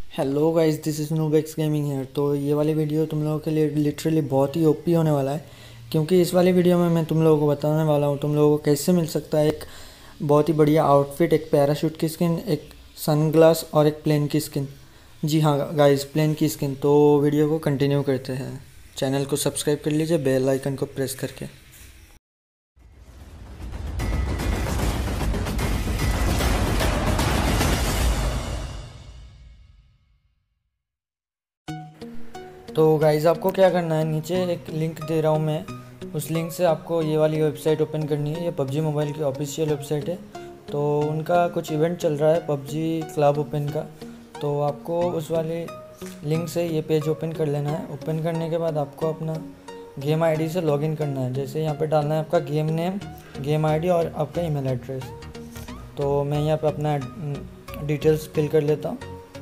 Hello guys, this is Noobex Gaming है। तो ये वाली वीडियो तुम लोगों के लिए लिटरली बहुत ही ओपी होने वाला है, क्योंकि इस वाली वीडियो में मैं तुम लोगों को बताने वाला हूँ तुम लोगों को कैसे मिल सकता है एक बहुत ही बढ़िया आउटफिट, एक पैराशूट की स्किन, एक सनग्लास और एक प्लेन की स्किन। जी हाँ गाइस, प्लेन की स्किन। तो वीडियो को कंटिन्यू करते हैं। चैनल को सब्सक्राइब कर लीजिए बेल आइकन को प्रेस करके। तो गाइज़, आपको क्या करना है, नीचे एक लिंक दे रहा हूँ मैं, उस लिंक से आपको ये वाली वेबसाइट ओपन करनी है। ये पबजी मोबाइल की ऑफिशियल वेबसाइट है। तो उनका कुछ इवेंट चल रहा है पबजी क्लब ओपन का। तो आपको उस वाले लिंक से ये पेज ओपन कर लेना है। ओपन करने के बाद आपको अपना गेम आईडी से लॉगिन करना है। जैसे यहाँ पे डालना है आपका गेम नेम, गेम आईडी और आपका ईमेल एड्रेस। तो मैं यहाँ पे अपना डिटेल्स फिल कर लेता हूँ।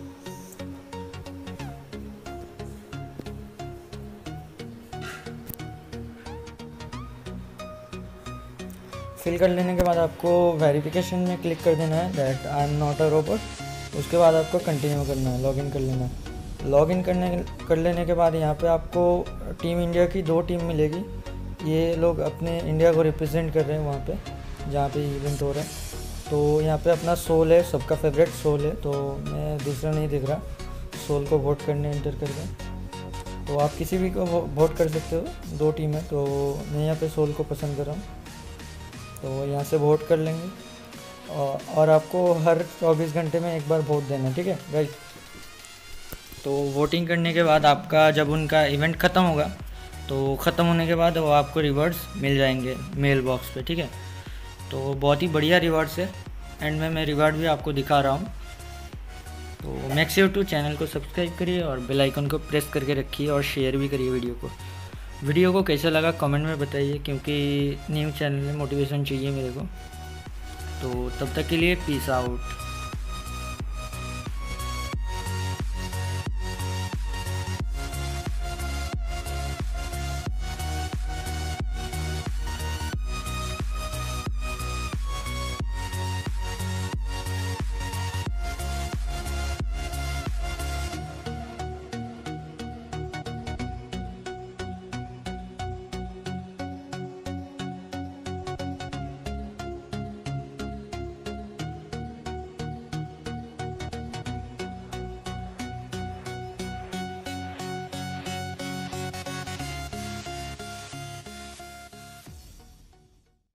फिल कर लेने के बाद आपको वेरिफिकेशन में क्लिक कर देना है, that I am not a robot. उसके बाद आपको कंटिन्यू करना है, लॉगिन कर लेना है। लॉगिन कर लेने के बाद यहाँ पे आपको टीम इंडिया की 2 टीम मिलेगी। ये लोग अपने इंडिया को रिप्रेजेंट कर रहे हैं वहाँ पे जहाँ पे इवेंट हो रहा है। तो यहाँ पे अपना सोल है, सबका फेवरेट सोल है। तो मैं दूसरा नहीं दिख रहा, सोल को वोट करने एंटर करके। तो आप किसी भी को वोट कर सकते हो, 2 टीम है। तो मैं यहाँ पे सोल को पसंद कर रहा हूँ, तो यहाँ से वोट कर लेंगे। और आपको हर 24 घंटे में एक बार वोट देना, ठीक है राइट। तो वोटिंग करने के बाद आपका जब उनका इवेंट ख़त्म होगा, तो ख़त्म होने के बाद वो आपको रिवॉर्ड्स मिल जाएंगे मेल बॉक्स पे, ठीक है। तो बहुत ही बढ़िया रिवॉर्ड्स है। एंड में मैं रिवॉर्ड भी आपको दिखा रहा हूँ। तो मेक श्योर टू चैनल को सब्सक्राइब करिए और बेल आइकन को प्रेस करके रखिए और शेयर भी करिए वीडियो को कैसा लगा कमेंट में बताइए, क्योंकि न्यू चैनल में मोटिवेशन चाहिए मेरे को। तो तब तक के लिए पीस आउट।